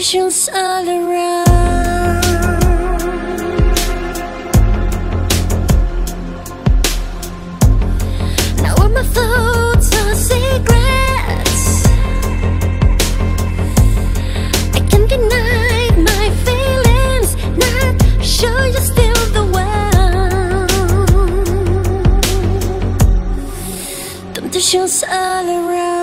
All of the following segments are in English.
Temptations all around. Now all my thoughts are secrets. I can't deny my feelings, not sure you're still the one. Temptations all around.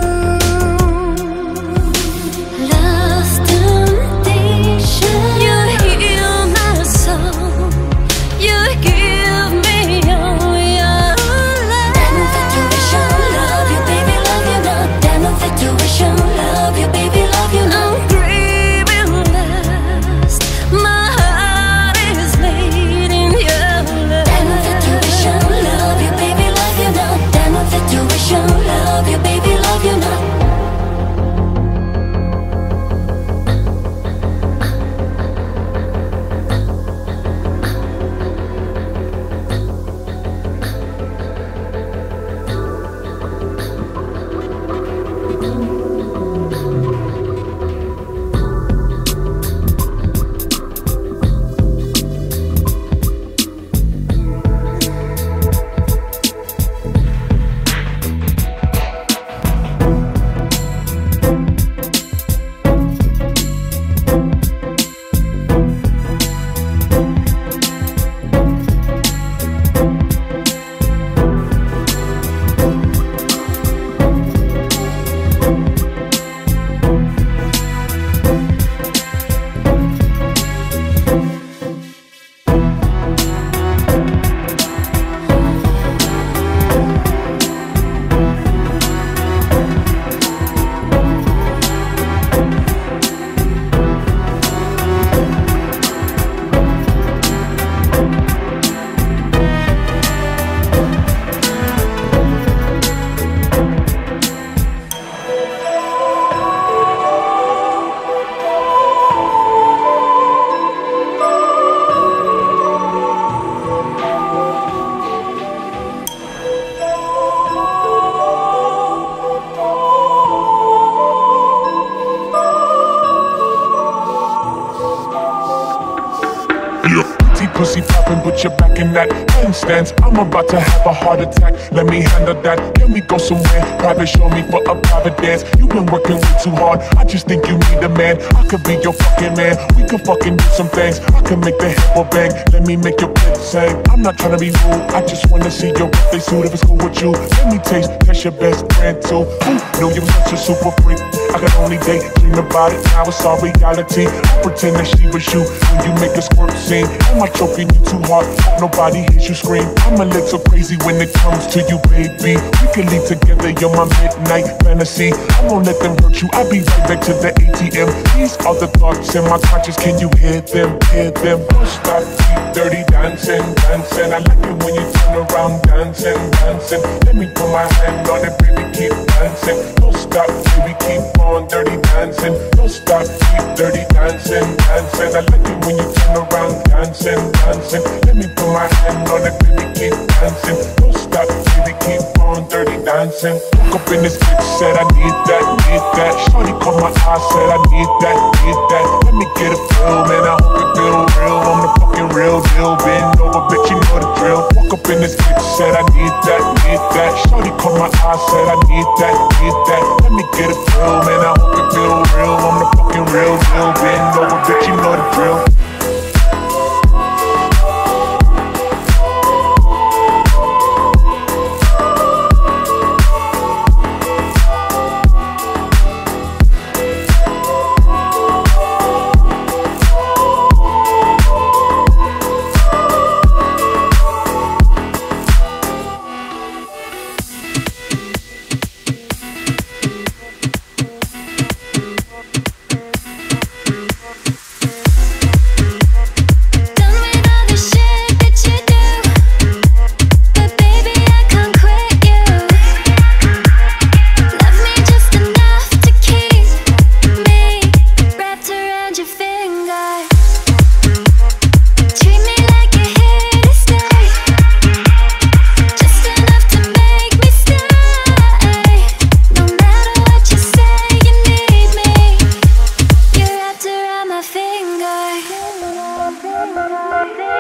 Pussy poppin', but you're back in that handstands. I'm about to have a heart attack. Let me handle that. Can we go somewhere private? Show me for a private dance. You've been working way too hard. I just think you need a man. I could be your fucking man. We could fucking do some things. I can make the hippo bang. Let me make your kid sing. I'm not trying to be rude. I just wanna see your birthday suit if it's cool with you. Let me test your best friend too. Ooh, know you're such a super freak. I could only dream about it. Now it's all reality. I pretend that she was you when you make a squirt scene. Am I choking you too hard? Hope nobody hears you scream. I'm a little crazy when it comes to you, baby. We can leave together, you're my midnight fantasy. I won't let them hurt you. I'll be right back to the ATM. These are the thoughts in my conscience. Can you hear them? Hear them? Don't stop, keep dirty dancing, dancing. I like it when you turn around dancing, dancing. Let me put my hand on it, baby, keep dancing. Don't stop, baby, keep on dirty dancing. Don't stop, keep dirty dancing, dancing. I like it when you turn around dancing, dancing. Let me put my hand on it, baby, keep dancing. Don't stop, baby, keep on dirty dancing. Woke up in this bitch, said I need that, need that. Shorty caught my eye, said I need that, need that. Let me get a feel, man, I hope it feel real. I'm the fucking real deal, bend over, bitch, you know the drill. Woke up in this bitch, said I need that, need that. Shorty caught my eye, said I need that, need that. Let me get a feel, man, I hope it feel real. I'm the fucking real deal, bend over, bitch, you know the drill.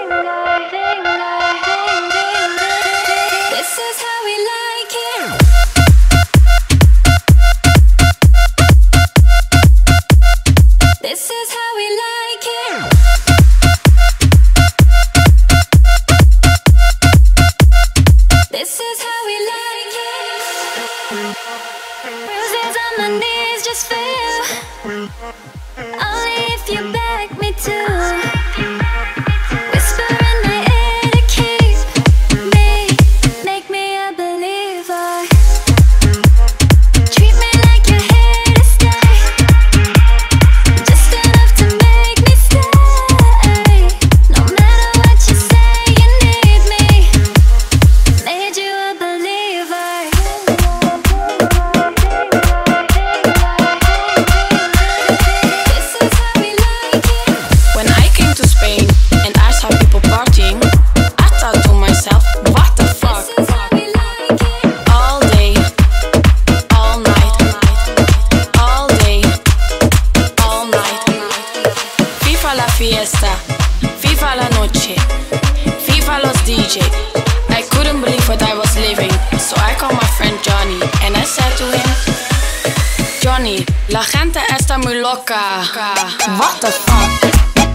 La gente está muy loca. What the fuck?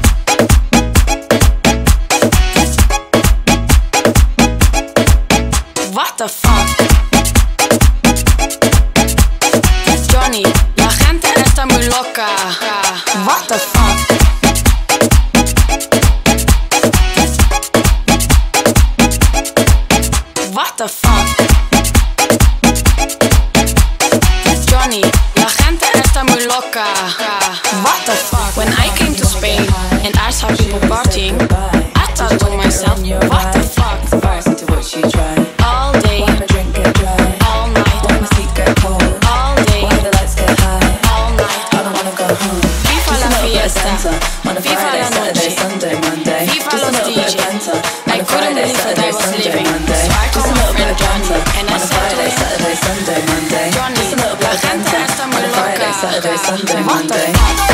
What the fuck? Johnny, la gente está muy loca. What the fuck? What the fuck? Johnny, la gente está muy loca. What the fuck? When I came to Spain and I saw people partying, I thought to myself, what the fuck? All day, all night, all day, all night. Viva la fiesta, viva la noche, viva los DJs. I couldn't believe that I was living, so I called my friend Johnny and I said to him, Johnny, la gente está muy loca. What the fuck?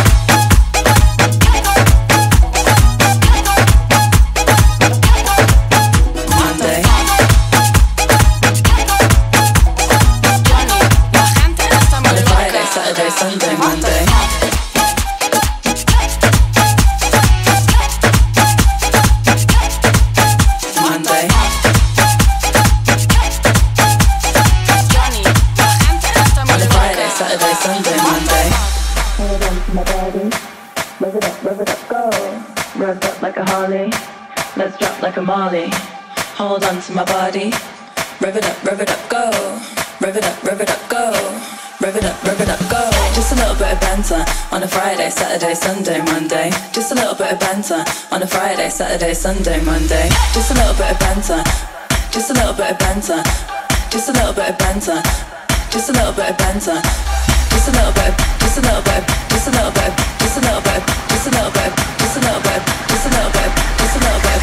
Let's drop like a Molly. Hold on to my body. Rev it up, go. Rev it up, go. Rev it up, go. Just a little bit of banter on a Friday, Saturday, Sunday, Monday. Just a little bit of banter on a Friday, Saturday, Sunday, Monday. Just a little bit of banter. Just a little bit of banter. Just a little bit of banter. Just a little bit of banter. Just a little bit. Just a little bit. Just a little bit. Just a little bit. Just a little bit. Just a little bit. Just a little bit. Just a little bit.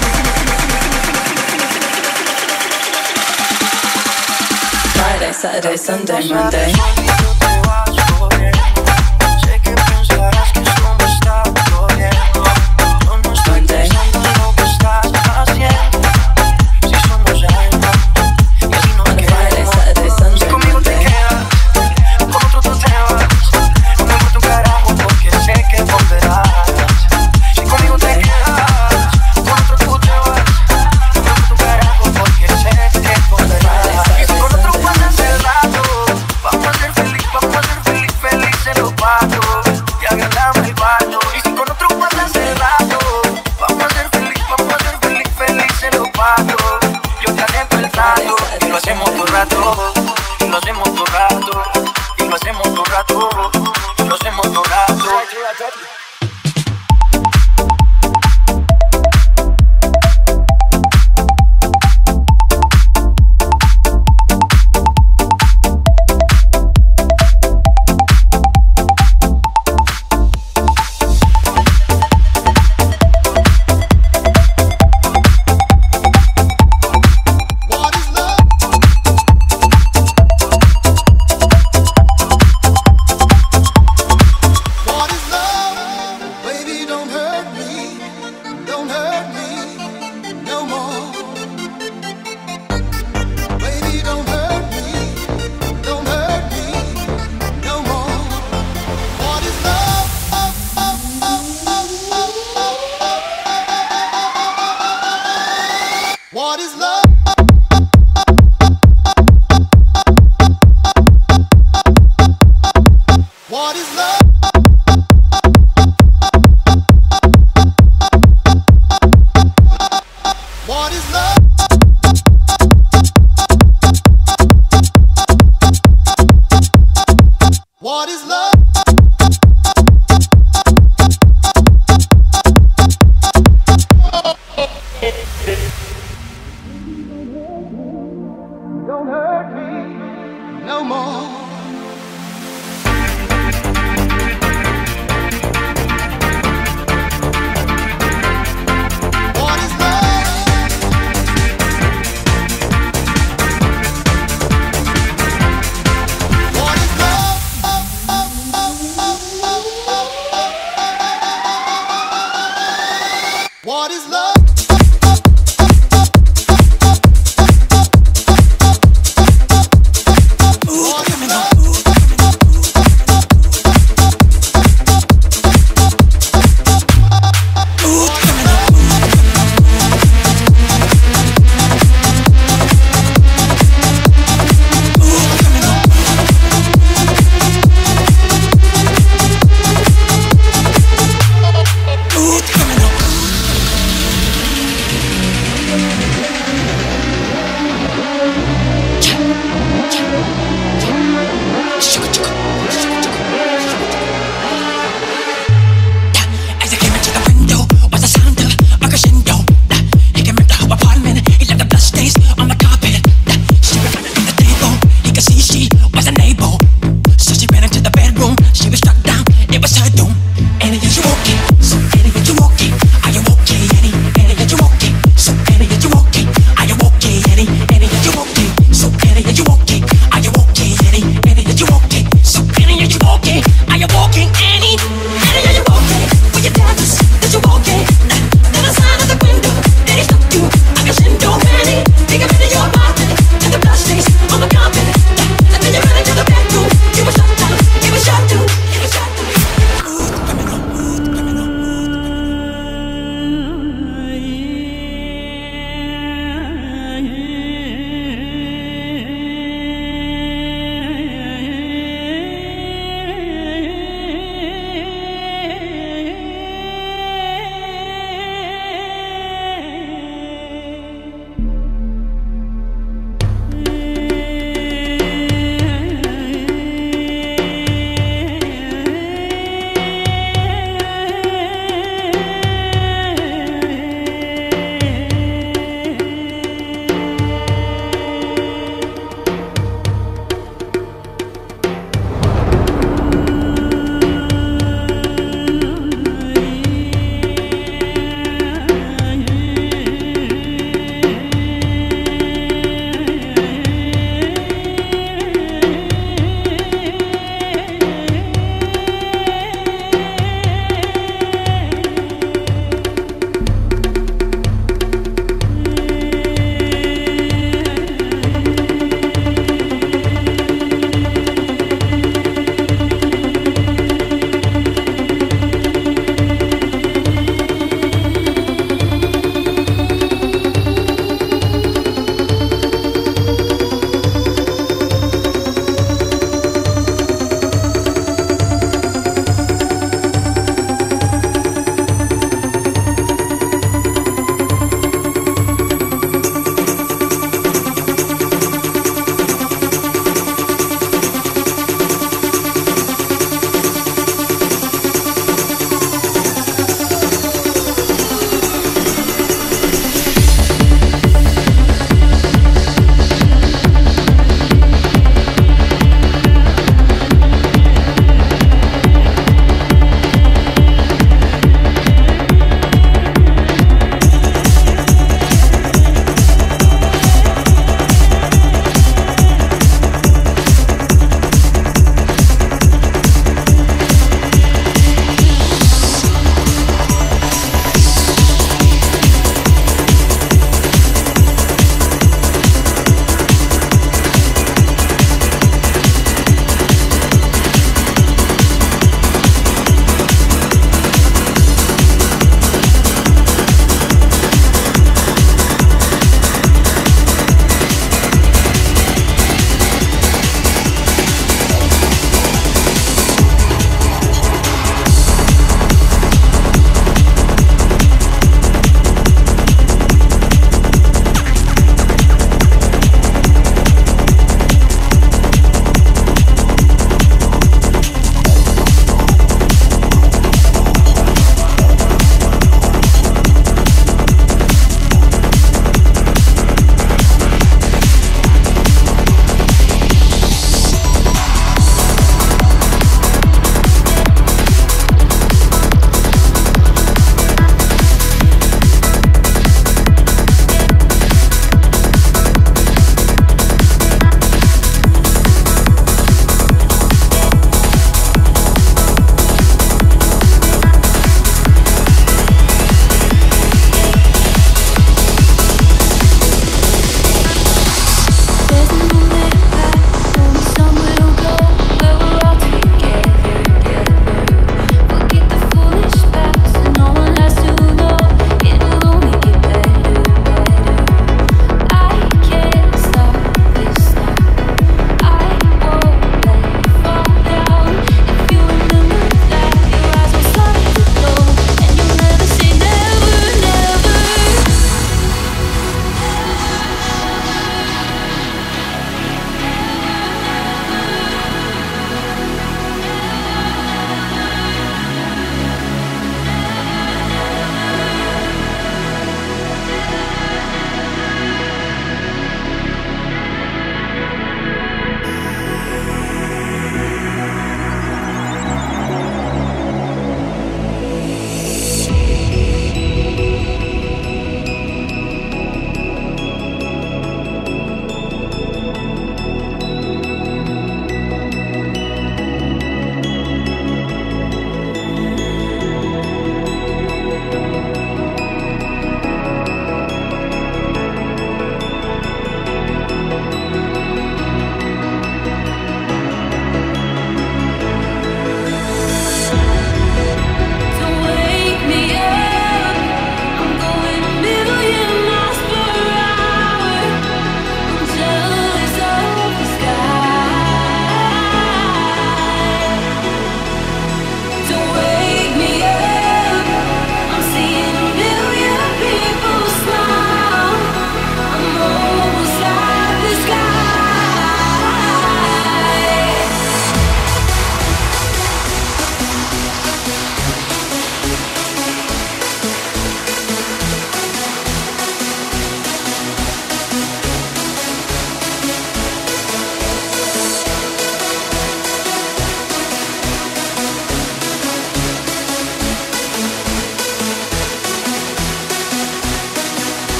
Friday, Saturday, Sunday, Monday. Vamos a ser felices. What is love? What is love? What is love? What is love?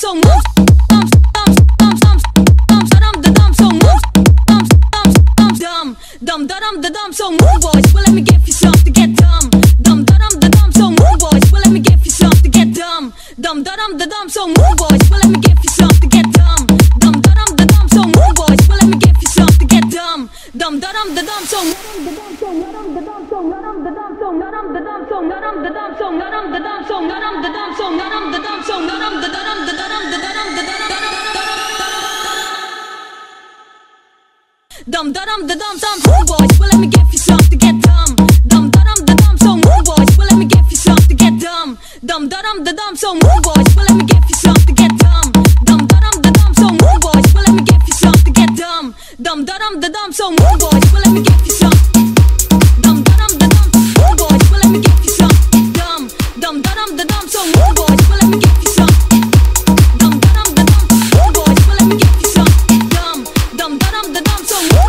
so move. So move, boys, well let me give you some to get dumb. Dum da dum da dum. So move, boys, well let me give you some to get dumb. Dum da dum da dum. So move, boys, well let me give you some to get dumb. Dum da dum da dum. So move, boys, well let me give you some to get dumb. Dum da dum da dum. So dum da dum da dum. Move, boys, well let me give you some to get dumb. Dum da dum da dum. So move, boys, well let me give you some to get dumb. Dum da dum da dum. So move, boys, well let me give you some to get dumb. Dum da dum da dum. So move, boys, well let me give you some to get dumb. Dum da dum da dum. So move, boys, well let me give you some. Dum da dum da dum. Move, boys, well let me give you some. Dumb. Dum da dum da dum. So move, boys, well let me give you some. Dum da dum da dum. Move, boys, well let me give you some. Dumb. Dum da dum da dum. So move.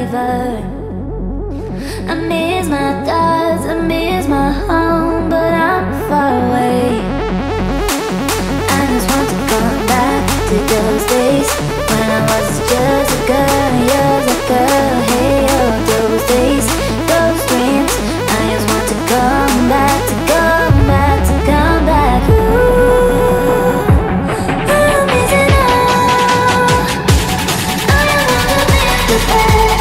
survivor. I miss my thoughts, I miss my home, but I'm far away. I just want to come back to those days when I was just a girl, you're a girl. Hey, oh, those days, those dreams. I just want to come back, to come back, to come back. Ooh, I'm missing out. I wanna make the best.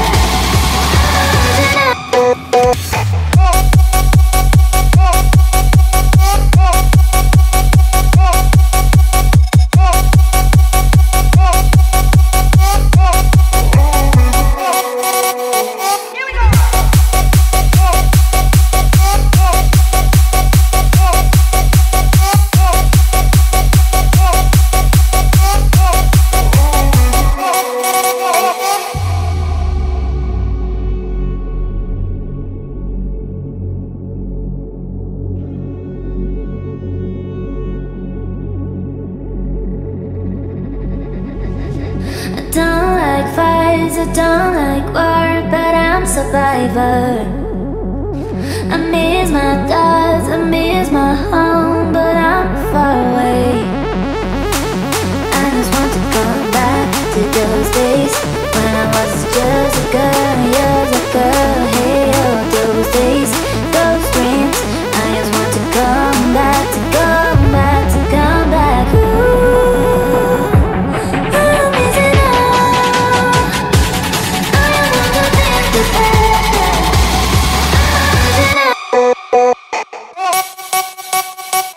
I don't like war, but I'm a survivor. I miss my thoughts, I miss my home, but I'm far away. I just want to come back to those days when I was just a girl, you're a girl. Hey, oh, those days, those dreams. I just want to come back, to come back, to come back. Ooh, I'm missing out. I wanna make the best. I'm missing out.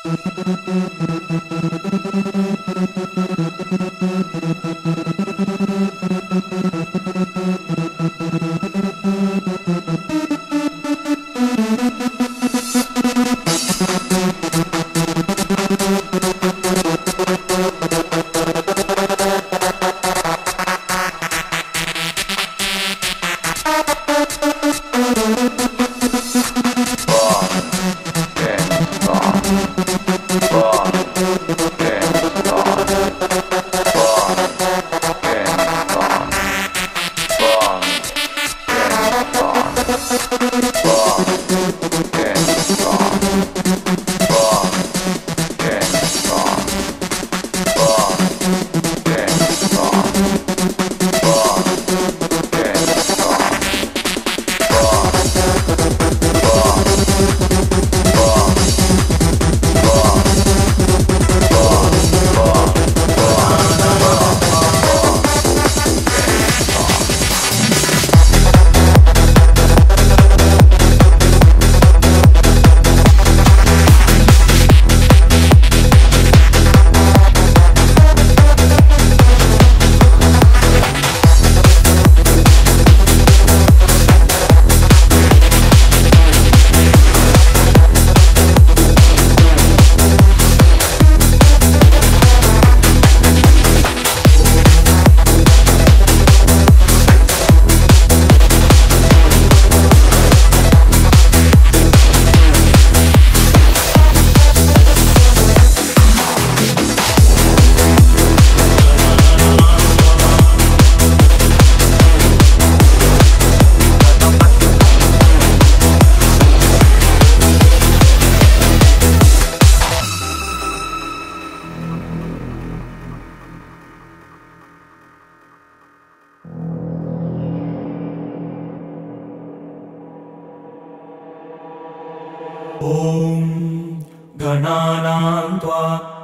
गणानां त्वा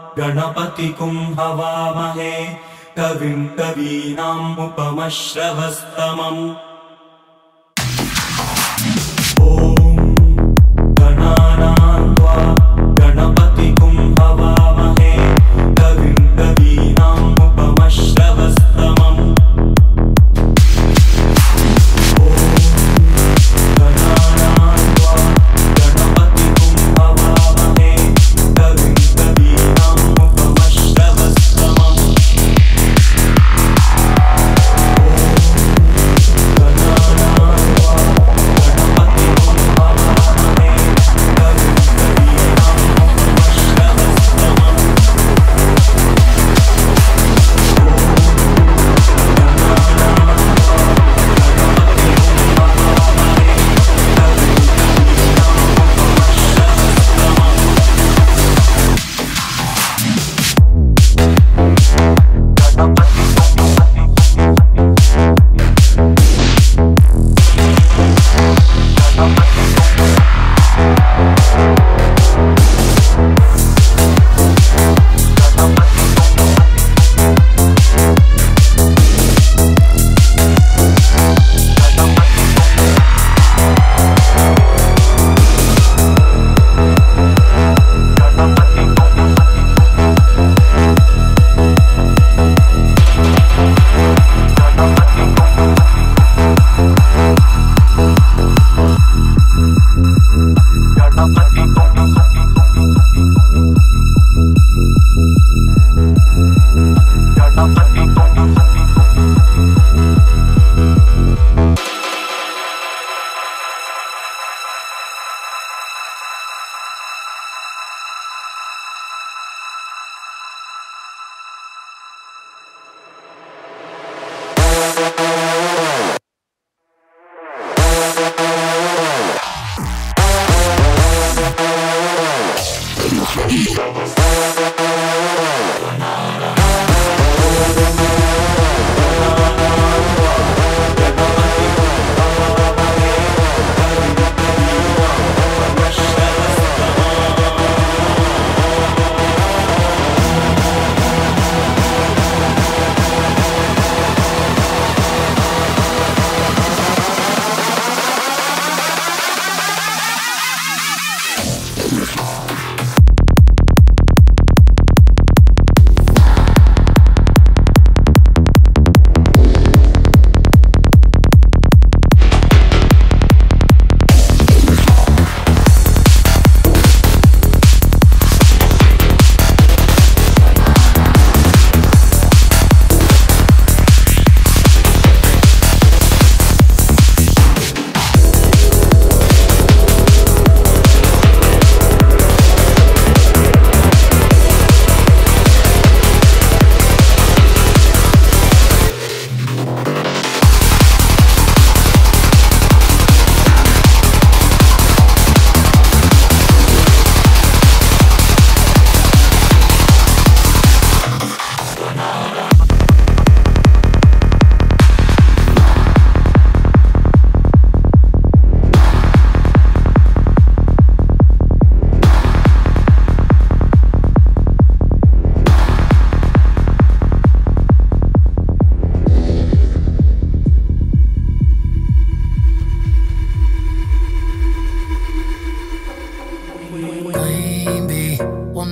गणपतिं हवामहे कविं कवीनामुपमश्रवस्तमम् गणानां त्वा गणपतिं हवामहे कविं कवीनामुपमश्रवस्तमम्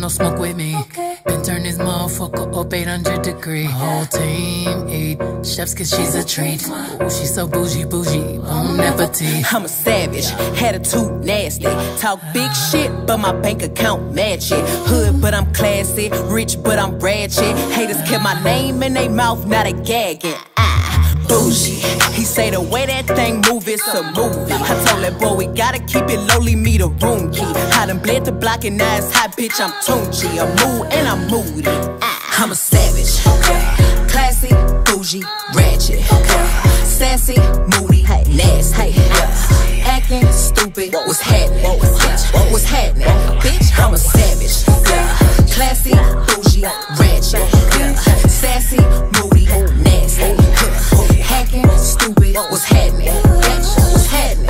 no smoke with me. Been turn this motherfucker up 800 degrees. Whole team eat chefs cause she's a treat. Ooh, she's so bougie, bon appetit. I'm a savage, attitude nasty. Talk big shit, but my bank account match it. Hood, but I'm classy. Rich, but I'm ratchet. Haters kept my name in their mouth, now they gagging. Bougie. He say the way that thing move, it's a movie. I told that boy we gotta keep it lowly, me the room key. I done bled the block and now it's hot, bitch, I'm Tunchi. I'm mood and I'm moody. I'm a savage. Classy, bougie, ratchet. Sassy, moody, nasty. Acting stupid, what's happening? What's happening? Bitch, I'm a savage. Classy, bougie, ratchet. Sassy, moody, nasty. Hacking, stupid, what's happening? What's happening?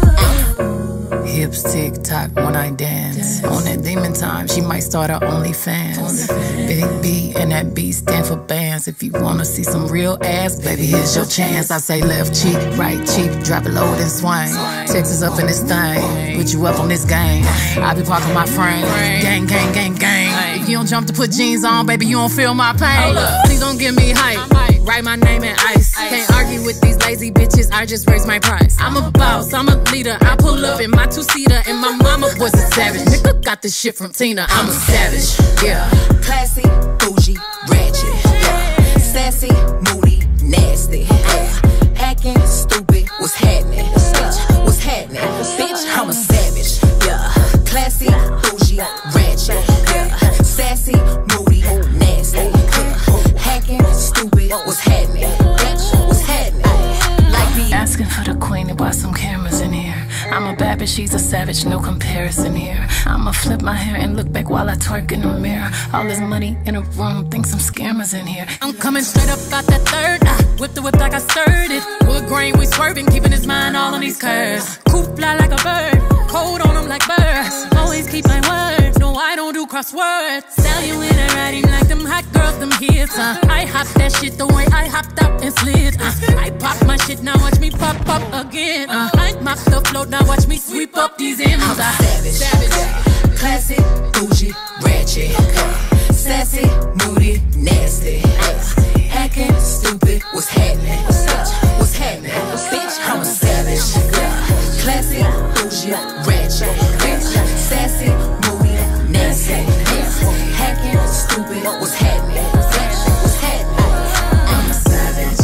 Hips tick tock when I dance. On that demon time, she might start her OnlyFans. Big B and that B stand for bands. If you wanna see some real ass, baby, here's your chance. I say left cheek, right cheek, drop it low and swing. Texas up in this thing, put you up on this game. I be parking my frame, gang, gang, gang, gang. If you don't jump to put jeans on, baby, you don't feel my pain. Please don't give me hype, write my name in ice. Can't argue with these lazy bitches, I just raise my price. I'm a boss, I'm a leader, I pull up in my two-seater, and my mama was a savage. Nigga got this shit from Tina, I'm a savage, yeah. Classy, bougie, ratchet, yeah. Sassy, moody, nasty, yeah. Acting stupid, what's happening? What's happening? Bitch, I'm a savage, yeah. Classy, bougie, ratchet, yeah. Sassy, moody, nasty, yeah. Hacking stupid, what's happening? Bitch, what's happening? Like me asking for the queen and why some cameras in here. I'm a bad bitch, she's a savage, no comparison here. I'ma flip my hair and look back while I twerk in the mirror. All this money in a room, think some scammers in here. I'm coming straight up, got that third. Whip the whip like I stirred it. Wood grain, we swerving, keeping his mind all on these curves. Coop fly like a bird, cold on them like birds. Always keep my word, no I don't do crosswords. Sell you in a writing like them hot girls, them hits. I hop that shit the way I hopped out and slid. I pop my shit, now watch me pop up again. I mop the float, now watch me sweep up these M's. I'm savage, classy, bougie, ratchet, sassy, moody, nasty, hacking, stupid, what's happening? What's happening? Bitch, I'm a savage, classy, bougie, ratchet, sassy, moody, nasty, hacking, stupid, what's happening? What's happening? I'm a savage.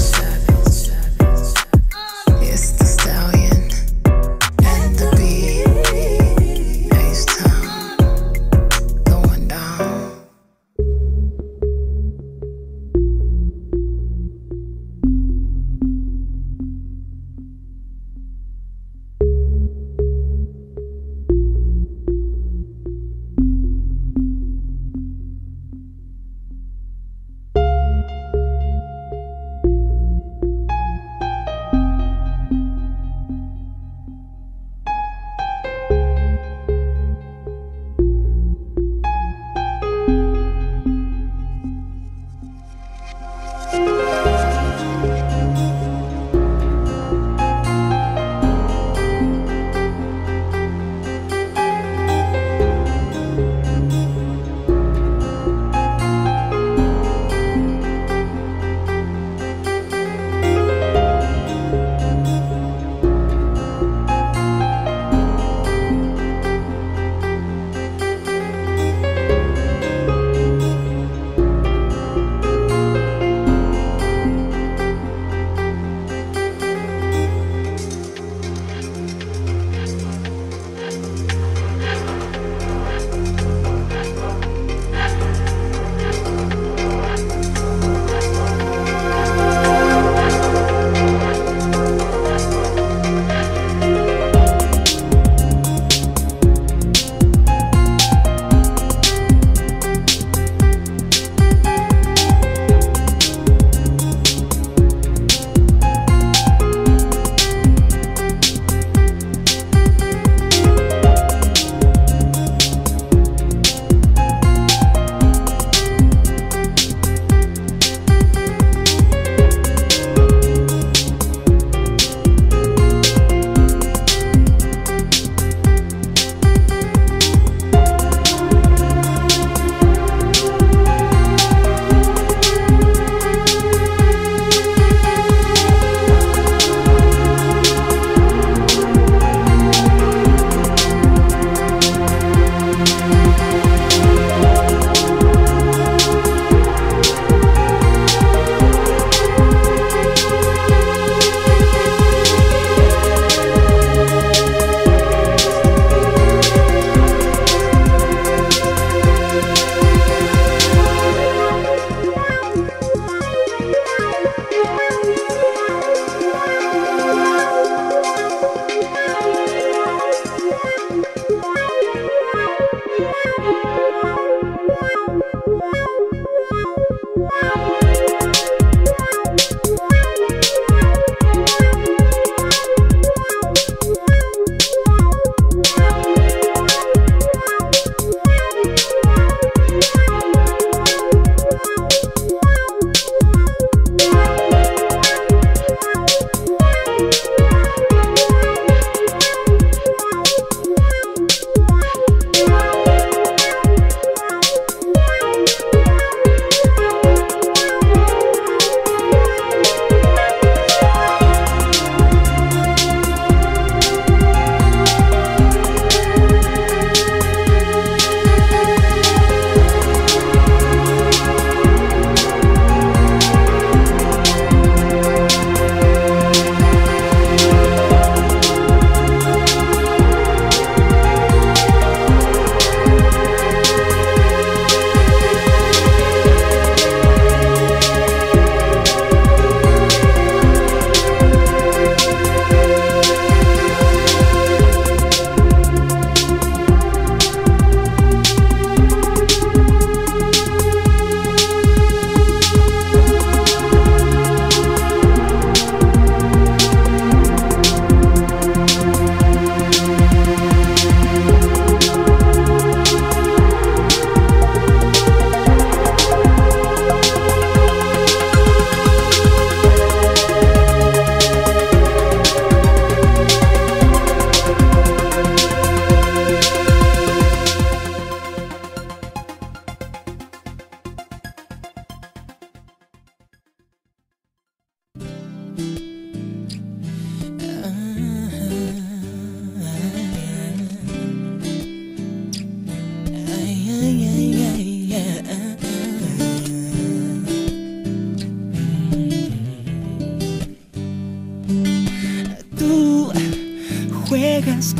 It's the stallion and the bee. H-Town going down.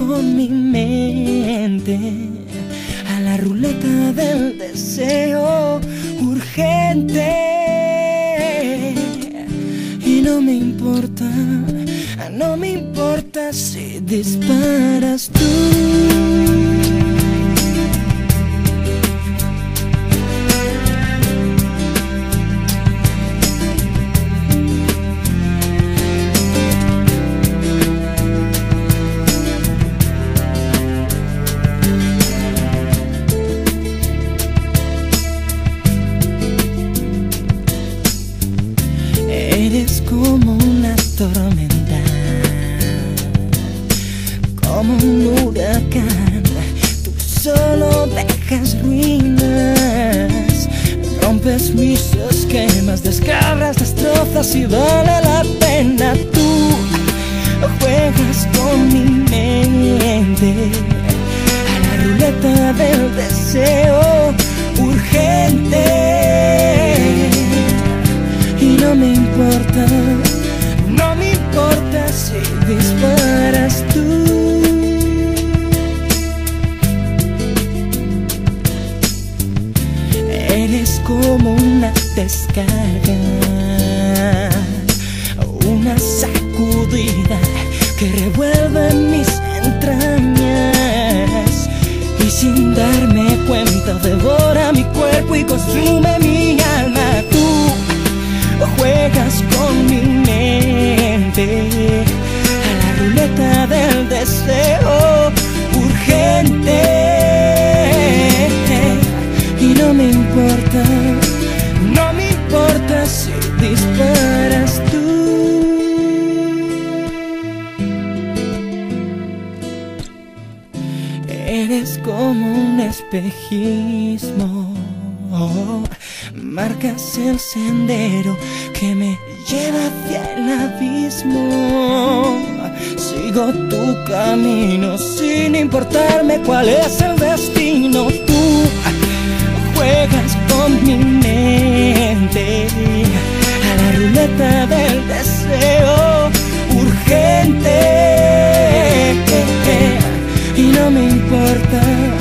con mi mente a la ruleta del deseo urgente. Y no me importa si disparas tú. Eres como una tormenta, como un huracán. Tú solo dejas ruinas, rompes mis esquemas, descargas, destrozas y vale la pena. Tú juegas con mi mente a la ruleta del deseo urgente. Y no me importa si disparas tú. Eres como una descarga, una sacudida que revuelve mis entrañas y sin darme cuenta devora mi cuerpo y consume mi alma. Tú juegas con mi mente a la ruleta del deseo urgente. Y no me importa si disparas tú. Eres como un espejismo, marcas el sendero que me lleva hacia el abismo. Sigo tu camino sin importarme cuál es el destino. Tú juegas con mi mente a la ruleta del deseo urgente. Y no me importa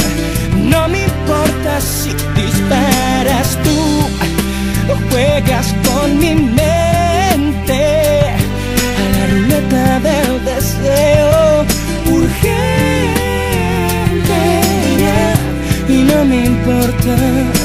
si disparas tú. Juegas con mi mente a la ruleta del deseo urgente. Y no me importa